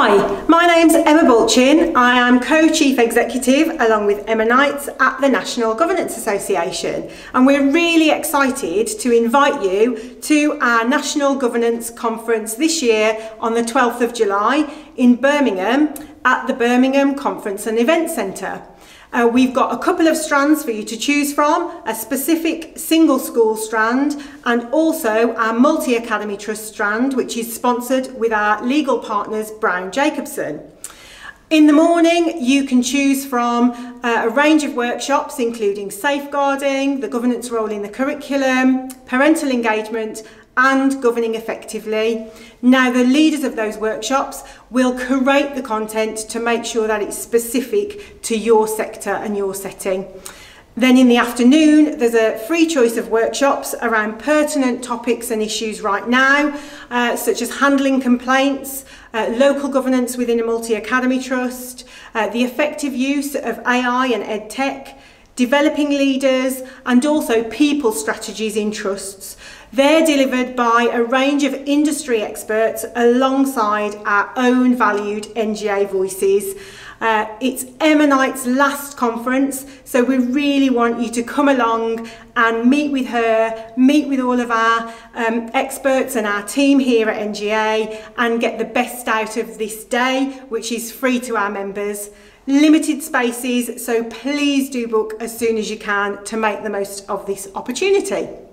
Hi, my name's Emma Balchin. I am Co-Chief Executive along with Emma Knights at the National Governance Association, and we're really excited to invite you to our National Governance Conference this year on the 12th of July in Birmingham at the Birmingham Conference and Event Centre. We've got a couple of strands for you to choose from, a specific single school strand and also our multi-academy trust strand, which is sponsored with our legal partners Brown Jacobson. In the morning you can choose from a range of workshops including safeguarding, the governance role in the curriculum, parental engagement and governing effectively. Now the leaders of those workshops will curate the content to make sure that it's specific to your sector and your setting. Then in the afternoon there's a free choice of workshops around pertinent topics and issues right now, such as handling complaints, local governance within a multi-academy trust, the effective use of AI and EdTech, developing leaders and also people strategies in trusts. They're delivered by a range of industry experts alongside our own valued NGA voices. It's Emma Knight's last conference, so we really want you to come along and meet with her, meet with all of our experts and our team here at NGA and get the best out of this day, which is free to our members. Limited spaces, so please do book as soon as you can to make the most of this opportunity.